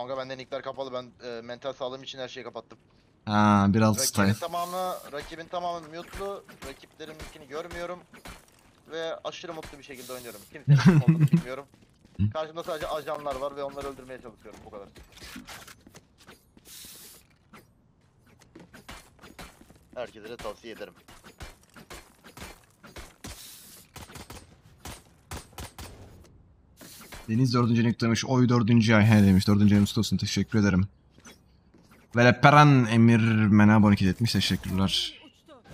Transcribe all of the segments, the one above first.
Kanka benden nickler kapalı. Ben mental sağlığım için her şeyi kapattım. Ha, biraz style. Rakibin tamamı mute'lu. Rakiplerin nickini görmüyorum. Ve aşırı mutlu bir şekilde oynuyorum. Kimsenin kim olduğunu bilmiyorum. Karşımda sadece ajanlar var ve onları öldürmeye çalışıyorum. Bu kadar. Herkese de tavsiye ederim. Deniz 4. ayını demiş. Oy 4. ay he demiş. 4. ayımız kutlu olsun. Teşekkür ederim. Veleperan Emir Mena abonelik etmiş. Teşekkürler.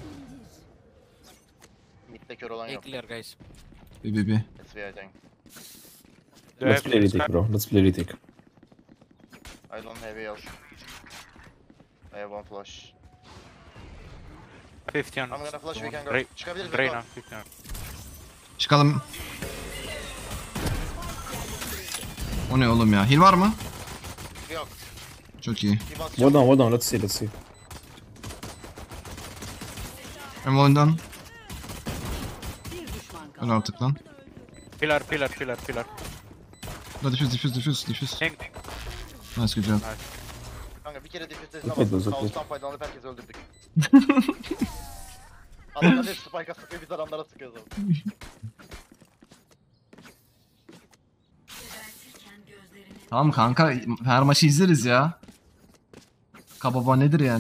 Mid'de kör olan yok. Clear, guys. Bibi. SVI'den. Let's play retake, bro. Let's play retake. I don't have heal. I have one flash. 50 on. I'm gonna flash, we can go. Drain Çıkabiliriz. on, Drain 50 on. Çıkalım. O ne oğlum ya? Heal var mı? Yok. Çok iyi. Bir Well basacağım. done. Let's see, let's see. Hem oyundan. Bir düşman Öl kaldı. artık lan. Pillar. Da diffuse. Tank. Nice, good job. Kanka bir kere defuse sesine Okey, bastım. okey. Kaostan faydalanıp herkesi öldürdük. Adamlar hep spike'a sıkıyor, biz adamlara sıkıyoruz abi. Tamam kanka, her maçı izleriz ya. Kababa nedir yani?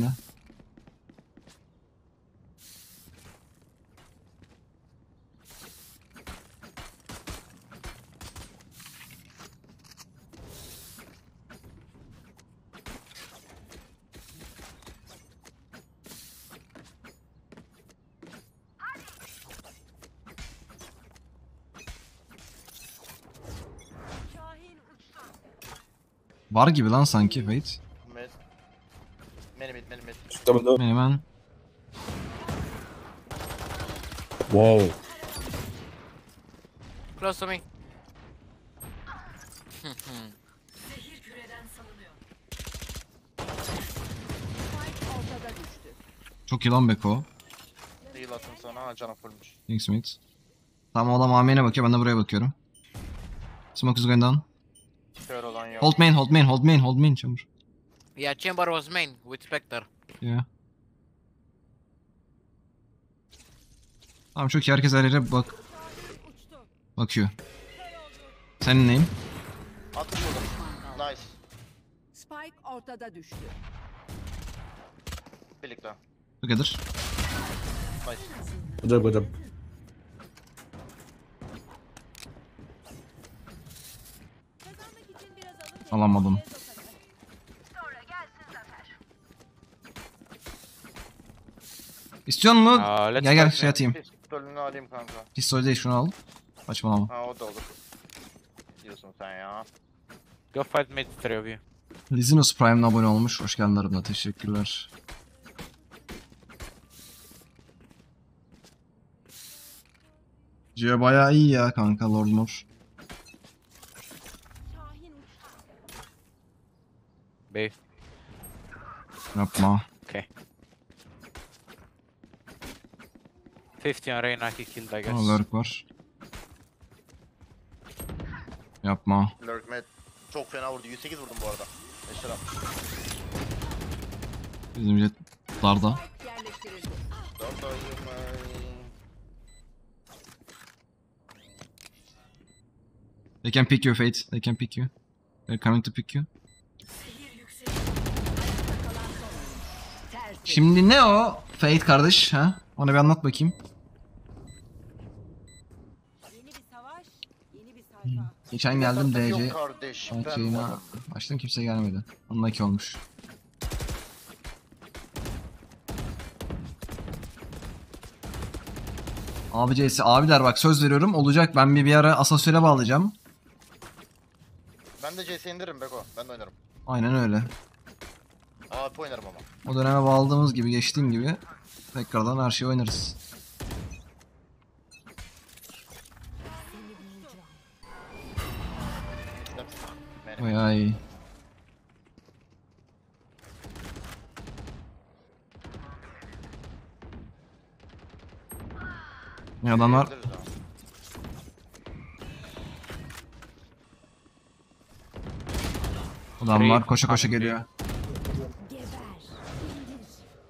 Var gibi lan sanki Fate. Mid. Mid. Double door. Hemen. Wow. Close to me. Ortada düştü. Çok iyi lan Beko. Heal attım sana, canım fullmuş. Thanks mate. Tamam, o adam AM'ne bakıyor, ben de buraya bakıyorum. Smoke is going down. Kör olan yok. Hold main çamur. Yeah, chamber was main with Spectre. Yeah. Tamam, çok iyi, herkes her yere bakıyor. Senin neyin? Attım burada. Nice. Spike ortada düştü. Birlikte. Together. Nice. Good job. Alamadım. İstiyor musun? Let's Gel fight, şey atayım. Pistolünü alayım kanka. Pistol değil, şunu al. Saçmalama. Ha o da olur. Diyorsun sen ya. Go fight mid, 3 of you. Lizinus Prime'la abone olmuş. Hoş geldin aramda. Teşekkürler. C bayağı iyi ya kanka, Lord Mor. B. Yapma. Okay. 50 on Reyna, he killed, I guess. Ama lurk var. Yapma. Lurk med. Çok fena vurdu. 108 vurdum bu arada. Eşler atmış. Bizim jet darda. Yerleştirildi. They can pick you Fate. They can pick you. They're coming to pick you. Şimdi ne o Fate kardeş ha? Ona bir anlat bakayım. Yeni bir savaş, yeni bir sayfa. Geçen geldim DC. Yok kardeş. Ben Şeyine varım. açtım, kimse gelmedi. Onunla iki olmuş. Abi CS abiler bak, söz veriyorum olacak, ben bir ara asansöre bağlayacağım. Ben de CS indiririm Beko. Ben de oynarım. Aynen öyle. AP oynarım ama. O döneme bağladığımız gibi, geçtiğim gibi tekrardan her şeyi oynarız. Vay ay. Ne adamlar? İndiririz ama. Adamlar koşa koşa geliyor. Geber. İndir.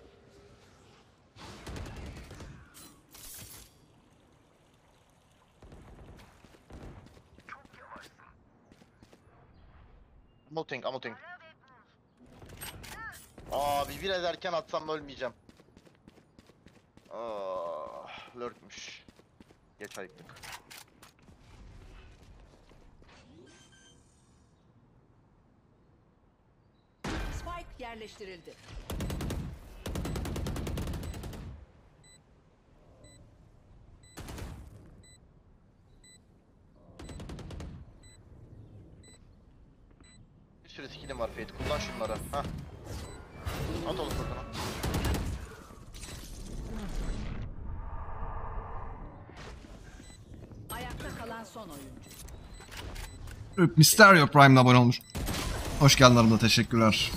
I'm ulting. Abi biraz erken atsam ölmeyeceğim. Lurkmüş. Geç ayıktık. Spike yerleştirildi. Bir sürü skillim var Fate. Kullan şunları. Hah. At oğlum buradan. Ayakta kalan son oyuncu. Mysterio Prime'la abone olmuş. Hoş geldin aramda, teşekkürler.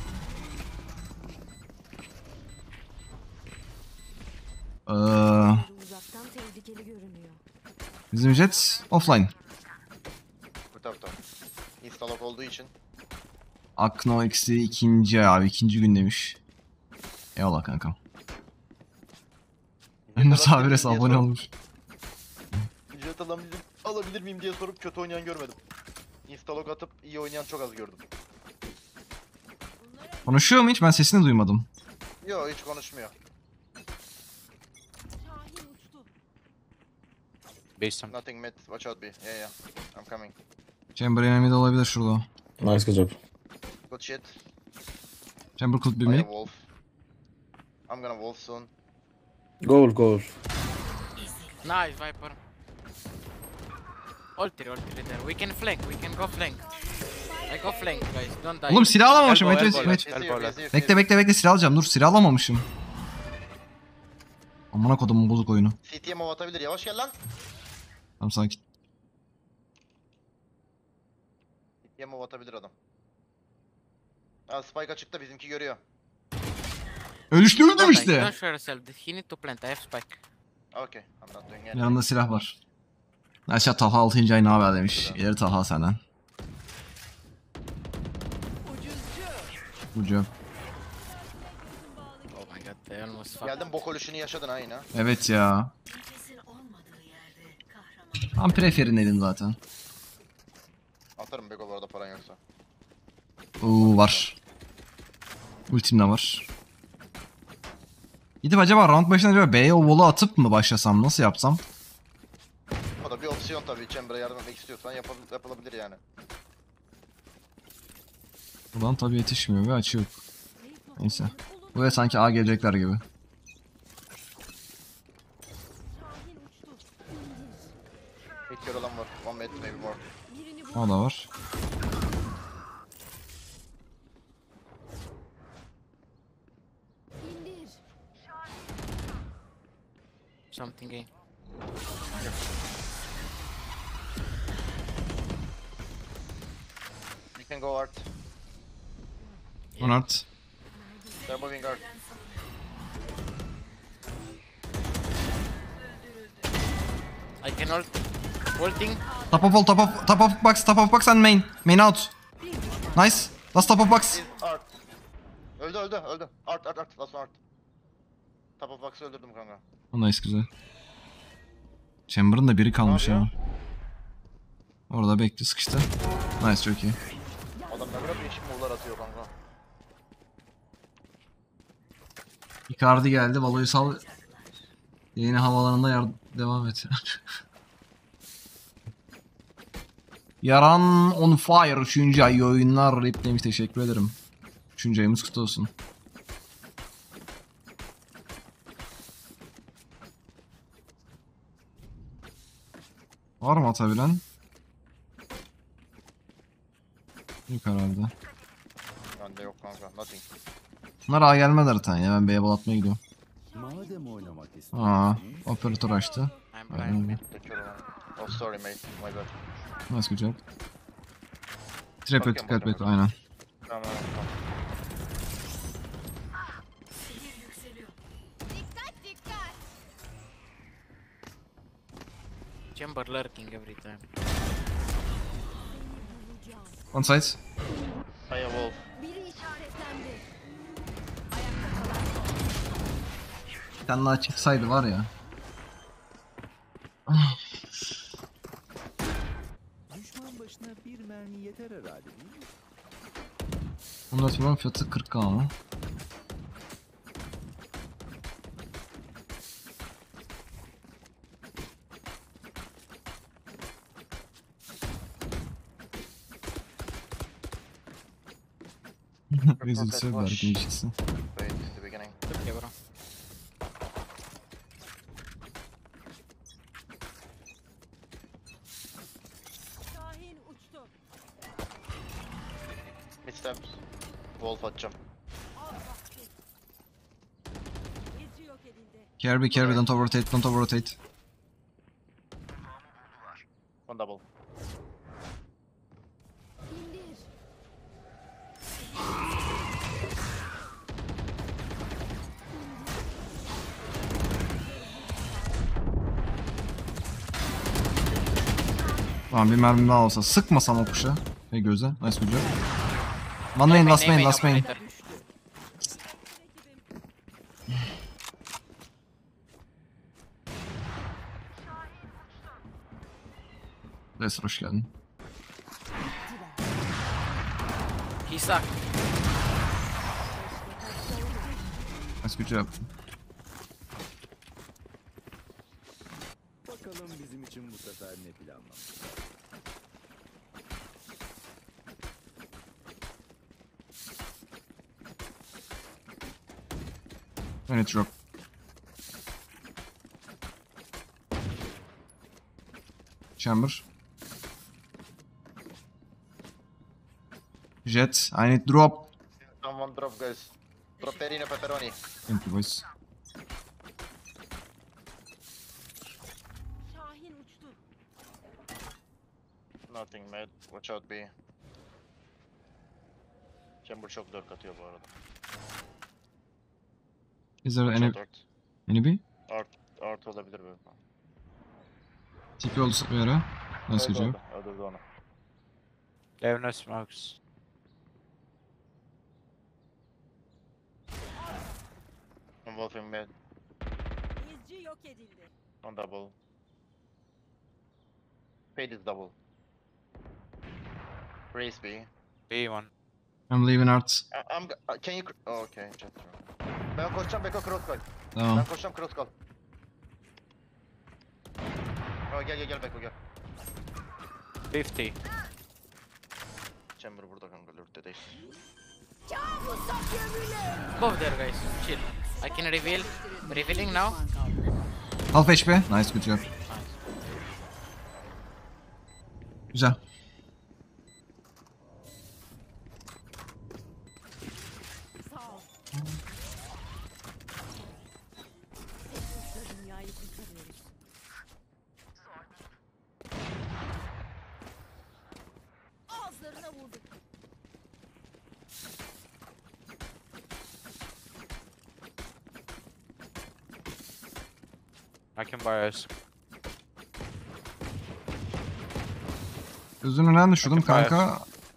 Uzaktan tehlikeli görünüyor. Bizim Jet offline. Bu tarafta. Instalok olduğu için. Akno eksi ikinci abi, ikinci gün demiş. Eyvallah kankam. Emre Sabires abone olmuş. Ücret alabilir miyim diye sorup kötü oynayan görmedim. Instalok atıp iyi oynayan çok az gördüm. Konuşuyor mu hiç? Ben sesini duymadım. Yo hiç konuşmuyor. Şahin uçtu. Base some. Nothing mid. Watch out B. Yeah. I'm coming. Chamber enemy de olabilir şurada. Nice, good job. Good shit. Chamber could be I have me. wolf. I'm gonna wolf soon. Goal. Nice, Viper. Ulti there. We can go flank. I go flank, guys. Don't die. Oğlum silah alamamışım. Elbow, Wait. elbow. Bekle silah alacağım. Dur, silah alamamışım. Amına kodumun bozuk oyunu. CT'ye move atabilir. Yavaş gel lan. Tamam, sakin. CT'ye move atabilir adam. Spike açıkta, bizimki görüyor. Öldüm Don't die, işte. don't show yourself. He need to plant. I have spike. Okay. I'm not doing anything. Yanında silah var. Aşağı Talha 6. ay ne haber demiş. İleri Talha senden. Bu job. Oh my god, they almost fucked. Geldin bok ölüşünü yaşadın ha yine. Evet ya. Tam preferindeydin zaten. Atarım Beko bu arada paran yoksa. Var. Ultim de var. Gidip acaba round başına acaba B'ye o wall'u atıp mı başlasam? Nasıl yapsam? O da bir opsiyon tabii. Chamber'a yardım etmek istiyorsan yapılabilir yani. Buradan tabii yetişmiyor ve açı yok. Neyse. Buraya sanki A gelecekler gibi. Şahin uçtu. İndir. İlk kör olan var. One mid maybe more. Birini vur. O da var. İndir. Something in. You can go art. On art. They're moving art. I can ult. Ulting. Top of box and main. Main out. Nice. Last top of box. Is art. Öldü. Art. Last one art. Top of box'ı öldürdüm kanka. Nice, güzel. Chamber'ın da biri kalmış Ne ya. yapıyor? Orada bekle, sıkıştı. Nice, çok iyi. Adam ne kadar değişik move'lar atıyor kanka. Icardi geldi. Valo'yu sal. Yeni havalarında devam et. Yaran on fire 3. ay oyunlar rip demiş, teşekkür ederim. 3. ayımız kutlu olsun. Var mı atabilen? Yok herhalde. Bende yok kanka. Nothing. Bunlar A gelmediler zaten ya, ben B'ye bal atmaya gidiyorum. Madem oynamak Aa, istiyorsun, operatör açtı. I'm blind. The kör olan. Oh sorry mate. My bad. Nice, good job. Trap et, dikkat et, aynen. Tamam. Chamber lurking every time. One side. Aya Wolf. Biri işaretlendi. Ayakta kalan son oyuncu. Bir tane daha çıksaydı var ya. Düşman başına bir mermi yeter herhalde değil mi? 14 milyon fiyatı 40k ama. Rezilse belki işisi. Wait, in the beginning. Okay, bro. Şahin uçtu. Mid steps. Wolf atacağım. Av vakti. İzci yok edildi. Carry, don't overrotate. One double. İndir. Tamam bir mermi daha olsa sıkmasam o kuşa. Ve göze. Nice good job. One main, last main. Operator. Lester hoş geldin. He sucked. Nice good job. Bakalım bizim için bu sefer ne planlanmış. Minute drop. Chamber. Jet, I need drop. Someone drop guys. Drop Perino pepperoni. Thank you boys. Şahin uçtu. Nothing mad. Watch out B. Chamber çok dört atıyor bu arada. Is there Watch any, out any B? art olabilir böyle. TP oldu bir ara. Nice good job. Öldürdü onu. They have no smokes. Wolfing mid. İzci yok edildi. On double. Fade is double. Race B. B1. I'm leaving art. Can you... Oh, okay. Just ben koşacağım Beko cross call. Tamam. Ben koşacağım cross call. Oh, gel Beko gel. 50. Chamber burada kanka lurkte değil. Both there, guys. Chill. I can reveal. Revealing now. Half HP. Nice good job. Güzel. Sağ ol. Dünyayı kurtarıyoruz. Ağızlarına vurduk. I can buy us. Çözünürlüğden düşürdüm kanka.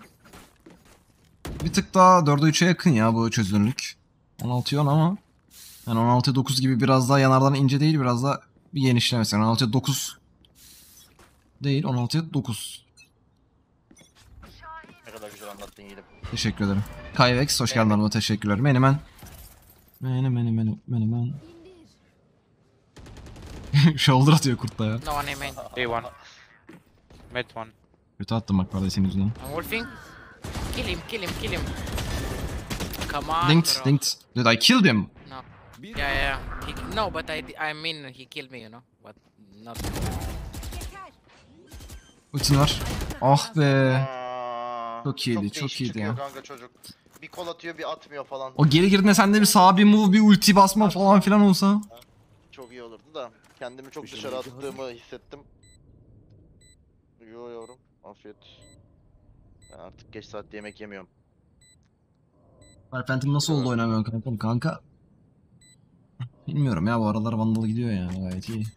Bir tık daha 4'e 3'e yakın ya bu çözünürlük. 16'ya 10 ama. Yani 16'ya 9 gibi biraz daha yanardan ince değil, biraz daha bir genişle mesela. 16'ya 9 değil, 16'ya 9. Ne kadar güzel anlattın yiğidim. Teşekkür ederim. Kayvex hoş geldin ama teşekkürler. Menemen. Menemen. Shoulder atıyor kurtla ya. No one in main. B1. Mid one. Kötü attım bak kardeşin yüzünden. I'm wolfing. Kill him. Come on, Linked, bro. linked. Did I kill him? No. Yeah. No, but I mean he killed me, you know. But not. Yeter. Ultin var. Ah be. Aa, Çok iyiydi, değişik çok iyiydi çıkıyor ya. kanka çocuk. Bir kol atıyor bir atmıyor falan. O geri girdiğinde sende bir sağ bir move, bir ulti basma falan filan olsa. Çok iyi olurdu da. Kendimi çok dışarı attığımı hissettim. Yo yavrum. Afiyet. Ben artık geç saatte yemek yemiyorum. Phantom nasıl oldu oynamıyor kanka? Bilmiyorum ya, bu aralar Vandal gidiyor ya, gayet iyi.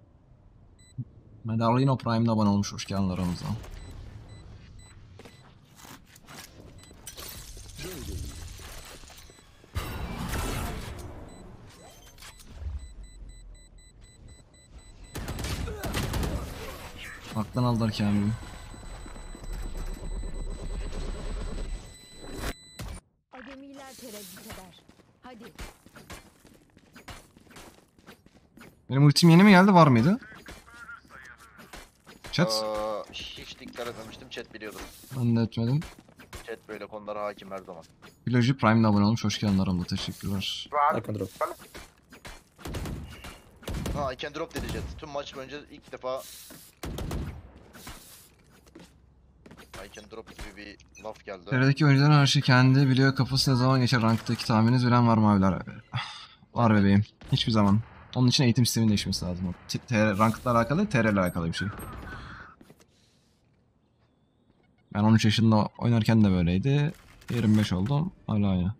Medallino Prime'da abone olmuş, hoş geldin aramıza. Aklını aldılar Kamil'i. Ademiler tereddüt eder. Hadi. Benim ultim yeni mi geldi, var mıydı? Chat. Hiç dikkat etmemiştim, chat biliyordu. Ben de etmedim. Chat böyle konulara hakim her zaman. Piloji Prime'le abone olmuş. Hoş geldin aramda. Teşekkürler. I can drop. Ha, I can drop dedi chat. Tüm maç boyunca ilk defa I can drop gibi bir laf geldi. TR'deki oyuncuların her şey kendi biliyor. Kafası ne zaman geçer ranktaki tahmininiz bilen var mı abiler? Var bebeğim. Hiçbir zaman. Onun için eğitim sisteminin değişmesi lazım. Ranked'la alakalı değil, TR ile alakalı bir şey. Ben 13 yaşında oynarken de böyleydi. 25 oldum. Hala aynı.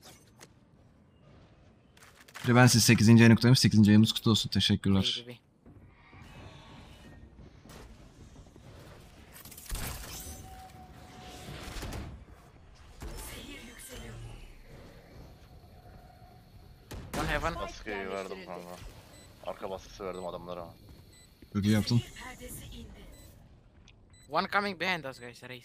Bir de ben siz 8. ayını kutlayayım. 8. ayımız kutlu olsun. Teşekkürler. Baby. One heaven. Baskıyı verdim kanka. Arka baskısı verdim adamlara. Çok iyi yaptın. One coming behind us, guys. Raise.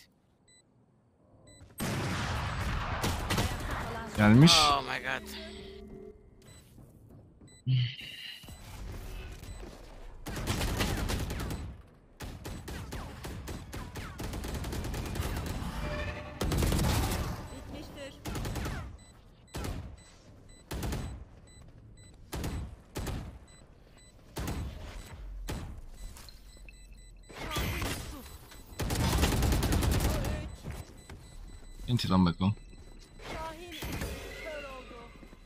Gelmiş. Oh my god. Bitmiştir. Enti lan bakalım. Şahin kör oldu.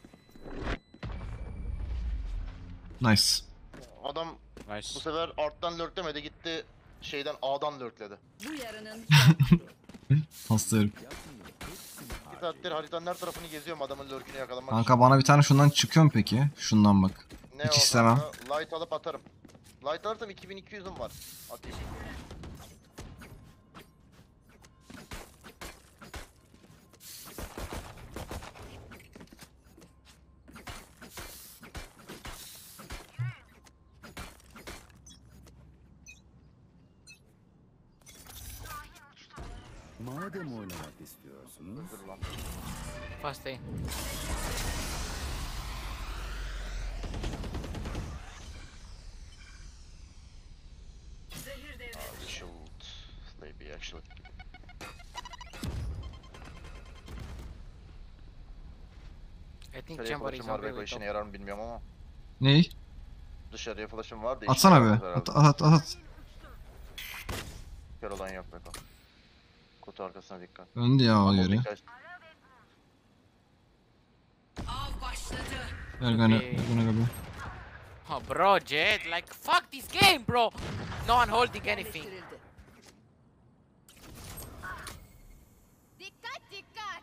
Nice. Adam bu Nice. sefer arttan lurklemedi, gitti şeyden A'dan lurkledi. Bu yarının Hasta herif. Bir saattir haritanın her tarafını geziyorum adamın lurkünü yakalamak Kanka bana bir tane şundan çıkıyor mu peki? Şundan bak. için. Ne hiç o istemem. kanka? Light alıp atarım. Light alırsam 2200'üm var. Atayım. Madem oynamak istiyorsunuz, Dur lan. Fast A. We should maybe actually. I think Dışarıya chamber is flash'ım var away ve bu with işine top. yarar mı bilmiyorum ama. Ney? Dışarıya flash'ım var da işine Atsana yaramaz be. herhalde. At. Kör olan yok Beko. Kutu arkasına dikkat. Döndü ya o Ama geri. dikkat. Ergane. Okay. Ergane. Oh, bro, Jet, like, fuck this game, bro. No one holding anything. Dikkat dikkat.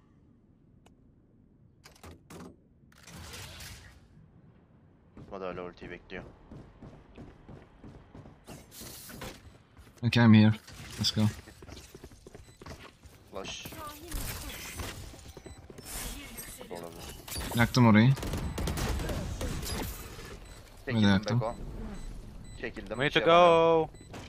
Tutmadı hala ultiyi bekliyor. Okay, I'm here. Let's go. Flash. Olabilir. Yaktım orayı. Çekildim yaktım. Beko. Çekildim. Way bir şey to yapamıyorum. go!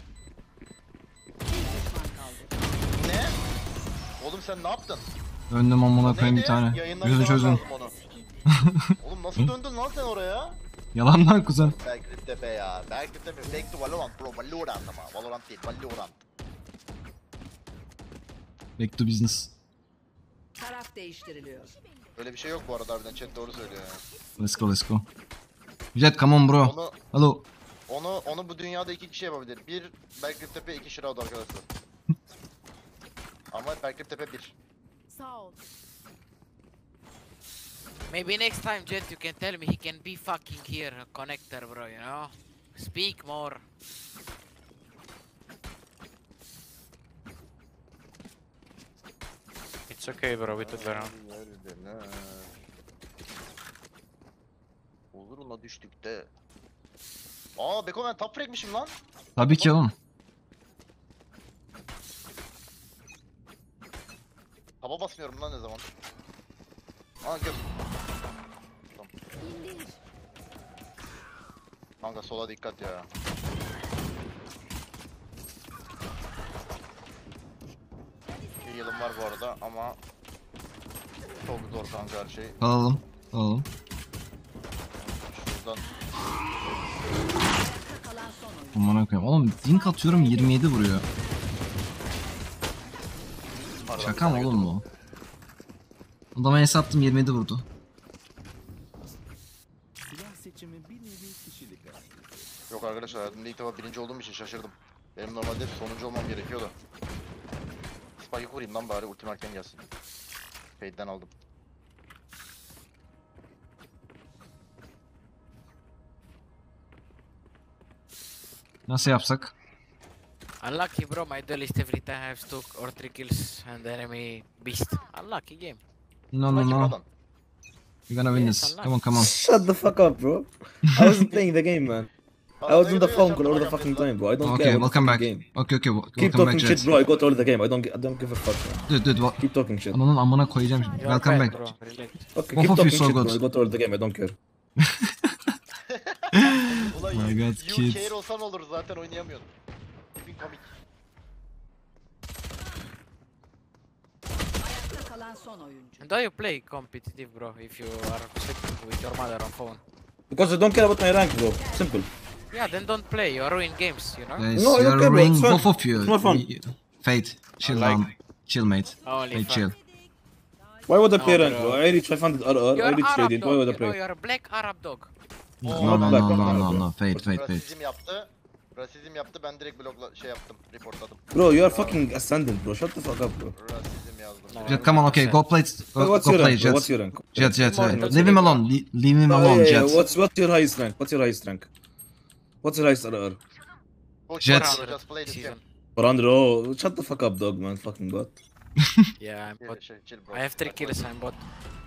Ne? Oğlum sen ne yaptın? Döndüm amına O koyayım bir neydi? tane. Yayından Çözün izlemem çözün. lazım onu. Oğlum nasıl döndün lan sen oraya? Yalan lan kuzen. Backlit tepe ya. Backlit tepe. Back to Valorant bro. Valorant ama. Valorant değil. Valorant. Back to business. Taraf değiştiriliyor. Öyle bir şey yok bu arada harbiden chat doğru söylüyor ya. Let's go. Jet come on bro. Onu Hello. onu bu dünyada iki kişi yapabilir. Bir Backlit tepe, iki Shroud arkadaşlar. Ama Backlit tepe bir. Sağ ol. Maybe next time, Jet, you can tell me he can be fucking here, a connector, bro, you know? Speak more. It's okay, bro. We took the round. Olur la düştük de. Aa Beko ben top frag'mişim lan. Tabii ki oğlum. Taba basmıyorum lan ne zaman. Aa göz. İndir. Kanka sola dikkat ya. Bir yılım var bu arada ama çok zor kanka her şey. Alalım. Alalım. Şuradan Kalan son oyuncu. Aman koyayım. Oğlum link atıyorum 27 vuruyor. aradan Şaka bir tane mı oğlum bu? Adama es attım 27 vurdu. Silah seçimi bir nevi kişilik meselesi. Yok arkadaşlar hayatımda ilk defa birinci olduğum için şaşırdım. Benim normalde hep sonuncu olmam gerekiyordu. Spike'ı kurayım lan bari ultim erken gelsin. Fade'den aldım. Nasıl yapsak? Unlucky, bro. My duelist every time has 2 or 3 kills and the enemy beast. Unlucky game. No no Ulan kim no. adam? We're gonna win Yes, this. unlucky. Come on come on. Shut the fuck up, bro. I wasn't playing the game, man. I was in the phone call all the fucking time, bro. I don't Okay, care. welcome back. Game. Okay, Keep welcome back talking shit, Jet. bro. I got all the game. I don't give a fuck, man. Dude, Keep talking shit. ananın amına koyacağım şimdi. You are Welcome bad, back. bro. Relax. Okay, Both keep of you talking so shit, bro. good. I got all the game. I don't care. Ulan My God, you kids. care olsan olur zaten oynayamıyordun. Tipin komik. Ayakta kalan son oyuncu. And do you play competitive, bro, if you are sleeping with your mother on phone? Because I don't care about my rank, bro. Simple. Yeah, then don't play. You ruin games, you know? Guys, No, I don't you're care, bro. ruining It's fun. both of you. It's more fun. Fate, chill I like- down. Chill mate. Only Fate fun. chill. Why would I play No, rank, bro. bro? I reach 500 RR. I You're reach Arab trading. dog, Why would I you know, play? you're a black Arab dog. No Oo, no no Black no Ops, no bro. no. Fate. Rasizm yaptı. Rasizm yaptı ben direkt blokla şey yaptım. Reportladım. Bro, you are fucking ascendant, bro. Shut the fuck up, bro. Rasizm yazdım. No. Jet, come on. Okay, go play. Go, What's go your play, rank, bro? What's Jet. your rank? Jet. More Leave than him that. alone. Leave him Oh, alone, yeah, yeah. Jet. What's your highest rank? What's your highest rank? What's your highest RR? Go Jet. Jet. Just play this Season. game. 400. Oh, shut the fuck up, dog, man. Fucking god. Yeah, I'm bot. Chill bro. I have 3 kills, I'm bot.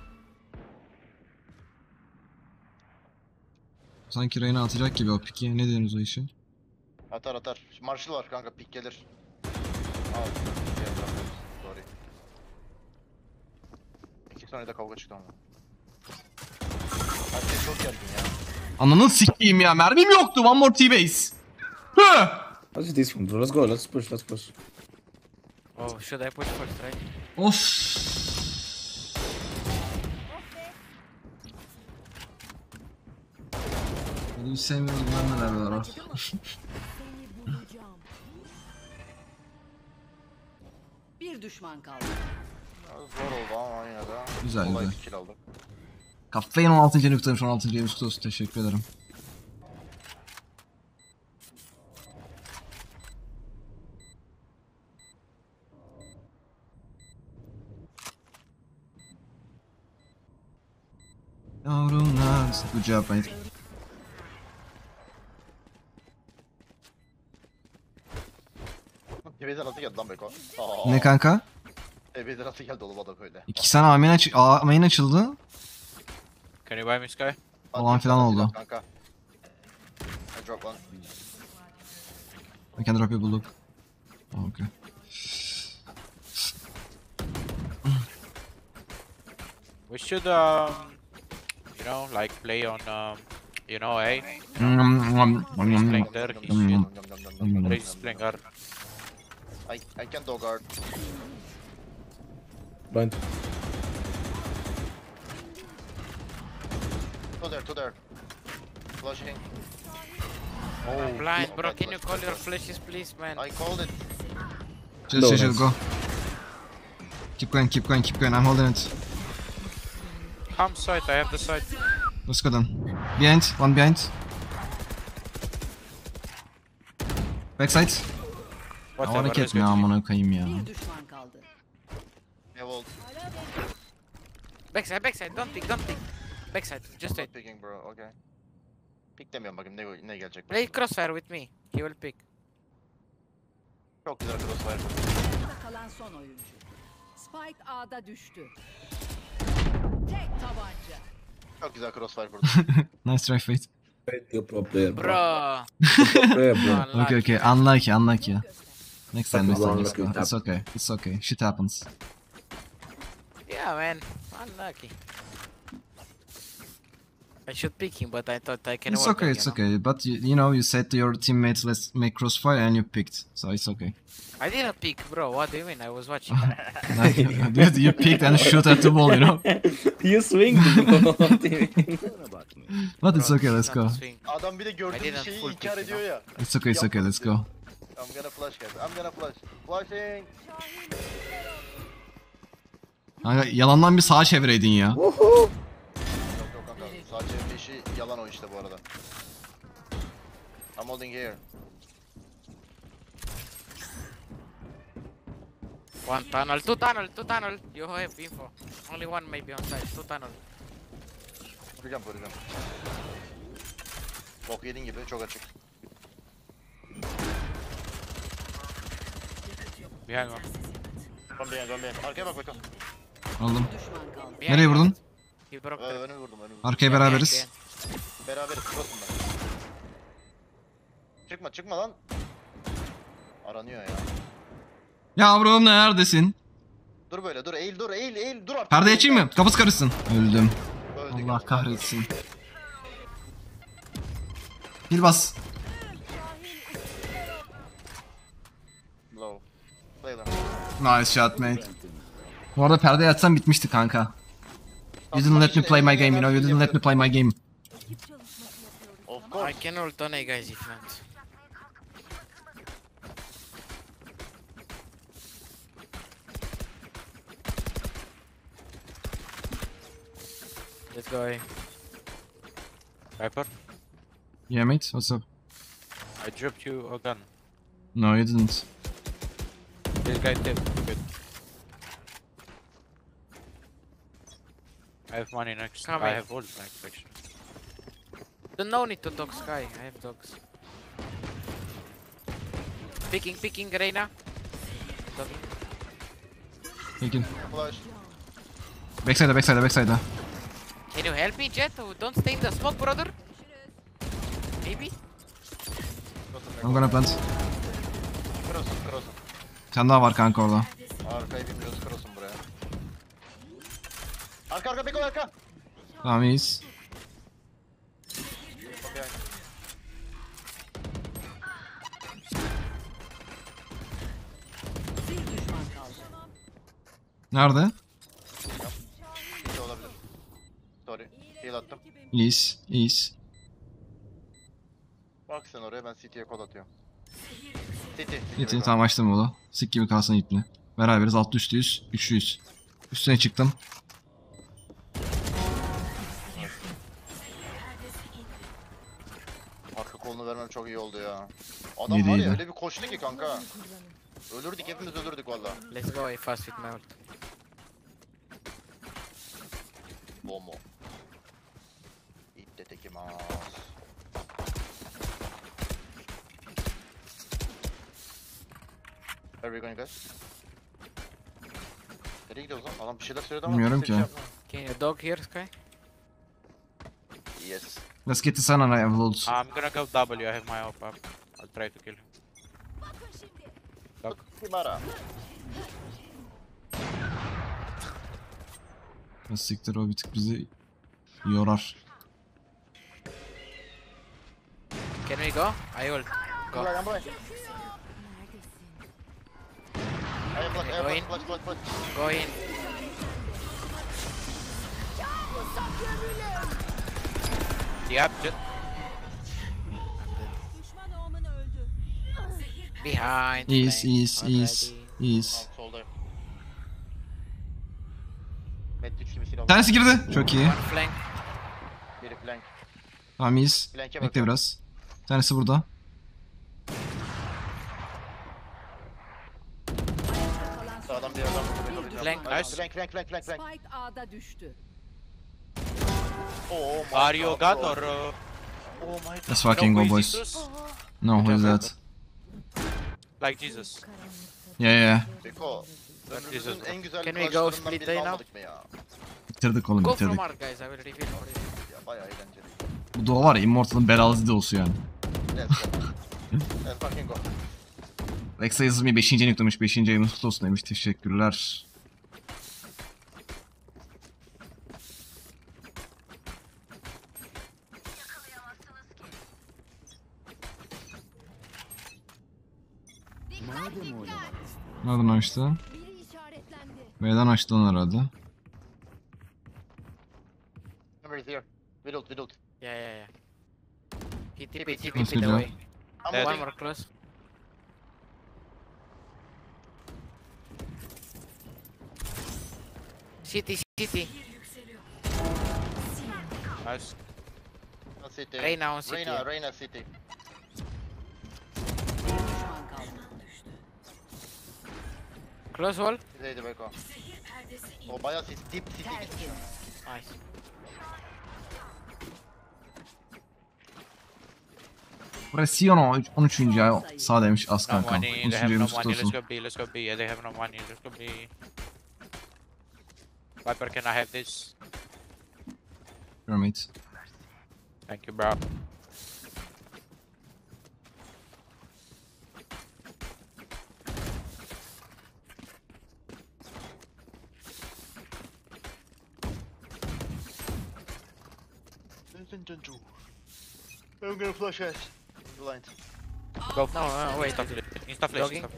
Sanki Reyna atacak gibi o piki. Ne diyorsunuz o işi? Atar. Marshall var kanka pik gelir. Al. Sorry. 2 saniyede kavga çıktı ama. Hadi çok geldin ya. Ananı sikeyim ya. Mermim yoktu. One more T-base. Hı! What's this one, bro? Let's go. Let's push. Oh, should I push first, right? Of. Bunu hiç sevmiyoruz. Bunlar neler var o. Seni bulacağım. Bir düşman kaldı. Zor oldu ama yine de. Güzel, Kolay güzel. bir kill aldım. Kafein 16. noktamış. 16. nokta. Teşekkür ederim. Yavrum nasıl? Good job mate. Ebe'den nasıl geldi lan Beko? Ne kanka? Ebe'den nasıl geldi oğlum adam öyle? İki tane main açıldı. Can you buy me Sky? Falan filan oldu. Kanka. I drop one. I can drop you bulldog. Oh, okay. We should, you know, like play on, you know, A. Playing Turkish shit. Raze playing R. I can dog guard. Blind. Two there. Flashing. Blind, bro. Can you call your flashes, please, man? I called it. Just go. Keep going. I'm holding it. Ham side, I have the side. Let's go then. Behind, one behind. Backside. Whatever, Hareket let's mi go. amına koyayım ya. Bir düşman kaldı. Evolve. Backside. Don't pick. Backside, just wait. Picking bro. Okay. Pick demiyorum bakayım ne gelecek. Play crossfire with me. He will pick. Çok güzel crossfire. Ayakta kalan son oyuncu. Spike A'da düştü. Tek tabanca. Çok güzel crossfire kurdum. Nice try Fate. You're pro player, bro. Bro. Pro player, bro. Okay. Unlucky. Next time. Fucking Let's wrong go. looking It's okay. Shit happens. Yeah, man. Unlucky. I should pick him, but I thought I can It's work okay, him, it's you know? okay. But you know, you said to your teammates, let's make crossfire, and you picked, so it's okay. I didn't pick, bro. What do you mean? I was watching. Dude, you picked and shoot at the ball, you know. You swing the ball. Kusura bakmayın. But it's Bro, okay, let's not go. to swing. Adam bir de I gördüğü bir didn't şeyi full inkar pick, ediyor ya. It's okay, let's go. I'm gonna flash guys. I'm gonna flash. Flashing. Kanka yalandan bir sağa çevireydin ya. Yok yok kanka. Sadece bir işi yalan o işte bu arada. I'm holding here. One tunnel, two tunnel, two tunnel. You have info. Only one maybe on side. Two tunnel. Vuracağım. Bok yedin gibi çok açık. Behind one. Dön beğen. Arkaya bak bakalım. Aldım. Düşman kaldı. Behind Nereye one. vurdun? He broke the... Önümü vurdum. Arkaya beraberiz. Behind. Beraberiz. Cross'um ben. Çıkma lan. Aranıyor ya. Yavrum neredesin? Dur böyle dur eğil dur artık. Perde açayım mı? Kafası karışsın. Öldüm. Öldük. Allah kahretsin. Pil bas. Low. Play lan. Nice shot mate. Bu arada perdeyi açsam bitmişti kanka. You didn't let me play my game, you know, you didn't let me play my game. Ekip çalışması yapıyoruz. Of I course. can ult on A guys if you want. Let's go A. Viper, Yeah mate, what's up? I dropped you a gun. No you didn't. This guy dead. Good. I have money next. Come I in. have ult next actually. No need to talk Sky, I have dogs. Picking, Reina. Dogging. Peki. Flash. Backside'a. Can you help me, Jet? Don't stay in the smoke, brother. Maybe? I'm gonna plant. Cross'um. Sen daha var kanka orada. Arkayı bilmiyoruz cross'um buraya. Arka beko arka. Tamam iyiyiz. Bir düşman kaldı. Nerede? Bir olabilir. Sorry. Heal attım. İyiyiz. Bak sen oraya ben CT'ye kod atıyorum. CT. Yetin tamam açtım oğlu. Sik gibi kalsın ipni. Beraberiz alt üstlüyüz. Üçlüyüz. Üstüne çıktım. Arka kolunu vermem çok iyi oldu ya. Adam İyi var ya değildi. öyle bir koştu ki kanka. Ölürdük hepimiz ölürdük valla. Let's go A fast with my ult. Bomo. İtte tekimas. Where are we going guys? Nereye gidiyoruz lan? Adam bir şeyler söyledi ama Bilmiyorum kimse bir ki. şey Can you dog here, Sky? yapmadı. Yes. Let's get the sun and I have loads. I'm gonna go W. I have my op up. I'll try to kill him. Dog. Kimara. Siktir o bir tık bizi yorar. Can we go? I ult. Go. Buraya buraya. Neredesin? Ayak flash. Go in. Yep, Jet. Düşman olmanı öldü. Behind. İyiyiz. Already. Solda. Matrix gibi silah. Tanesi girdi. Çok iyi. One flank. Biri flank. Tamam iyiyiz. Flank'e Bekle bakıyorum. biraz. Tanesi burada. Sağdan bir adam. Flank. Nice. Flank. Spike A'da düştü. Oh my Are you a God, gun bro. or? Oh my god. Let's fucking go who is boys. Jesus? No, who is that? Like Jesus. Yeah. Beko. Jesus. Ömrümüzün en güzel Can we go karşılarından split birini A now? almadık mı ya? Bitirdik oğlum Go bitirdik. from art, guys. I will reveal for you. Ya bayağı eğlenceli. Bu dua var ya Immortal'ın belalı zidolsu yani. Let's go. Let's fucking go. Rexa yazılmayı 5. yüklemiş. 5. ayımız kutlu olsun demiş. Teşekkürler. Madem oynamak istiyorsun. Nereden açtı? Biri işaretlendi. B'den açtı lan herhalde. Remember he's here. Widowed. Yeah. He Keep TP, it, TP, Let's TP go, away. I'm Dead. One moving. more close. City. Nice. City. Reyna on city. Reyna City. Bir düşman kaldı. Close wall. Neydi Beko? O bayağı deep City gitmiş. Nice. Presiyono 13. ay sağ demiş az No kankam. money, 13. they have no ayımız money, kutlu let's olsun. go B, let's go B. Yeah, they have no money, let's go B. Viper, can I have this? Pyramid. Thank you, bro. I'm gonna flash ash. Blind. Go. No, wait. Insta flash, Jogging.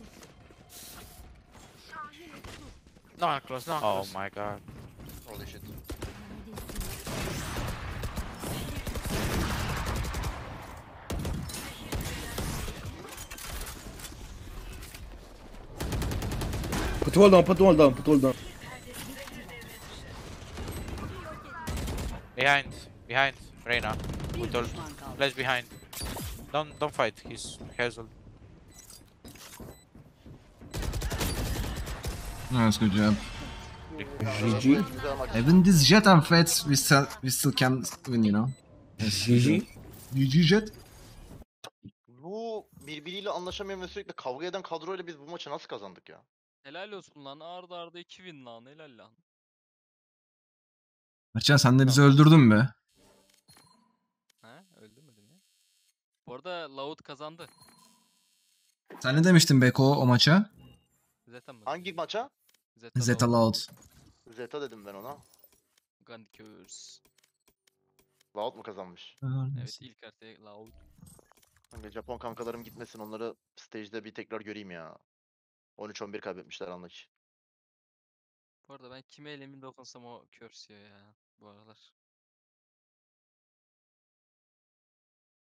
No one close, no one Oh close. my god. Holy shit. Put wall down, put wall down, put wall down. Behind, Reyna. Bir Put all, düşman kaldı. flash behind. Don't fight, he's Hazel. Nice, good job. GG. Güzel maç. Even this jet and Fats, we still can win, you know. GG. GG jet. Bu birbiriyle anlaşamayan ve sürekli kavga eden kadroyla biz bu maçı nasıl kazandık ya? Helal olsun lan. Arda arda 2 win lan. Helal lan. Mertcan sen de bizi öldürdün be. He? Öldürmedin ya. Bu arada Loud kazandı. Sen ne demiştin Beko o maça? Zeta mı? Hangi maça? Zeta Loud. Zeta dedim ben ona. Gandikers. Loud mu kazanmış? Evet ilk haritaya Loud. Kanka Japon kankalarım gitmesin, onları stage'de bir tekrar göreyim ya. 13-11 kaybetmişler anlık. Bu arada ben kime elimin dokunsam o curse ya bu aralar.